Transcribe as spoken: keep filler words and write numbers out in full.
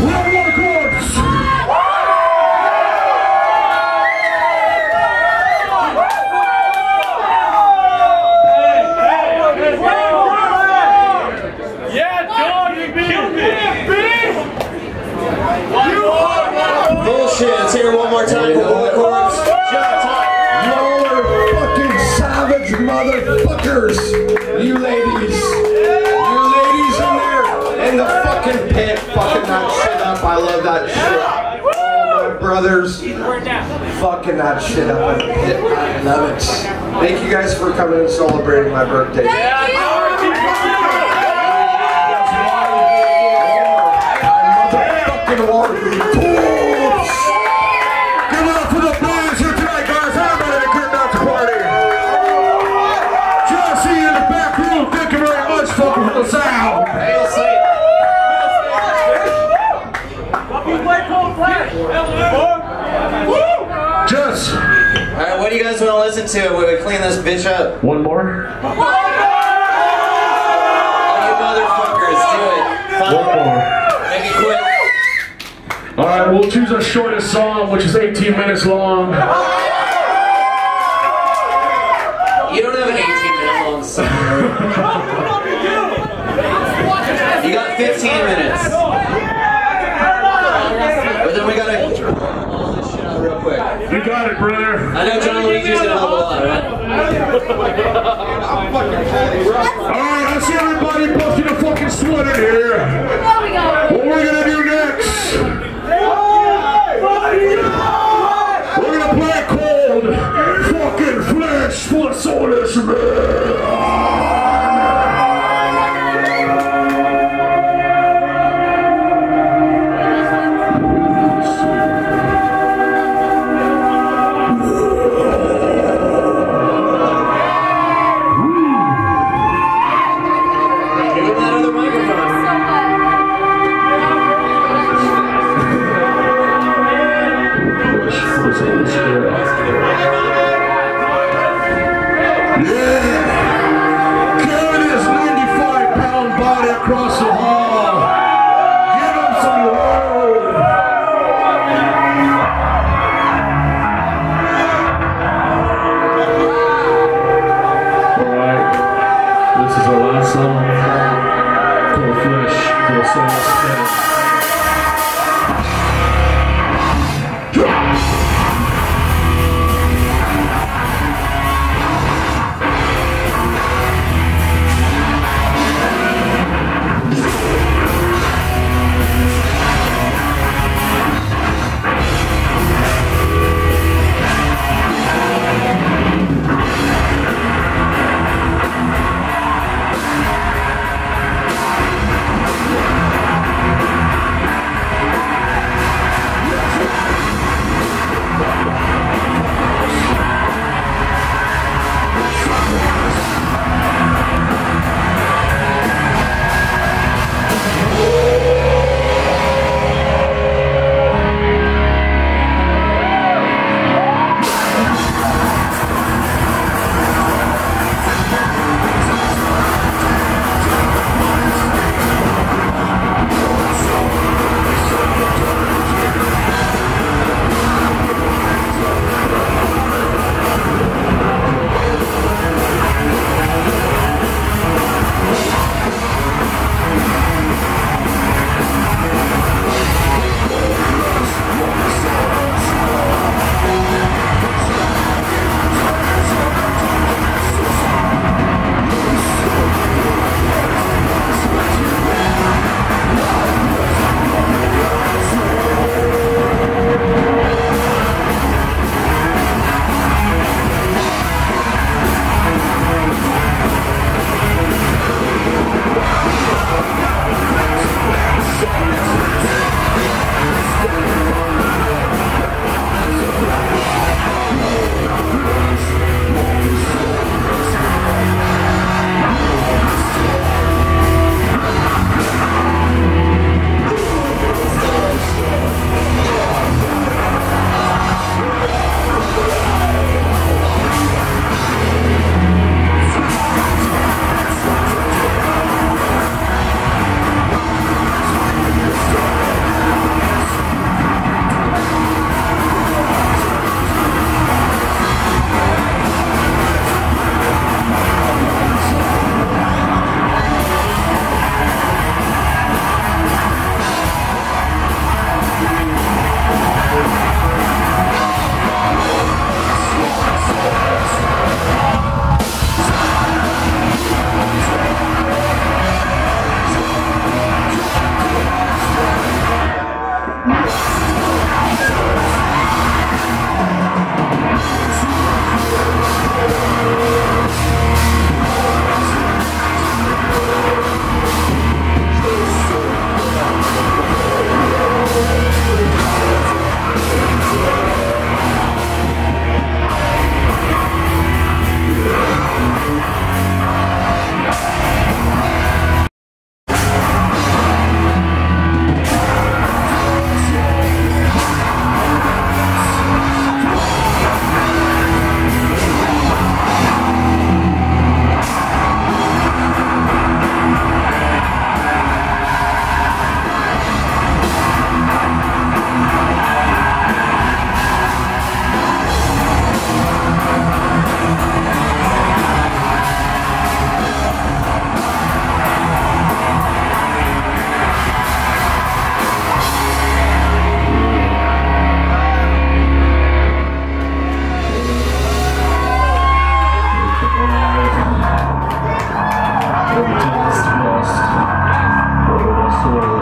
We're WarCorpse! Bullshit, let's hear it one more time for WarCorpse. Y'all are fucking savage motherfuckers! You ladies! You ladies in there! In the fucking pit, fucking that shit up. I love that shit. All my brothers, fucking that shit up in the pit. I love it. Thank you guys for coming and celebrating my birthday. Motherfucking WarCorpse! Give it up for the boys here tonight, guys. Everybody to get back to party. Just see you in the back room. Thank you very much, fucking for the sound. Hail Satan. Just. Alright, what do you guys want to listen to when we clean this bitch up? One more. Oh, you motherfuckers, do it. Fun. One more. Make it quick. Alright, we'll choose our shortest song, which is eighteen minutes long. You don't have an eighteen minute long song. You got fifteen minutes. But then we gotta all this shit out real quick. You got it, brother. I know John Luigi's gonna help a lot, right? Alright, I see everybody busting a fucking sweat in here. What we're gonna do next? We're gonna play cold fucking flesh for the soulless man. Across the hall, give him some love. Alright, this is our last song. Cold flesh for the soulless man. soul.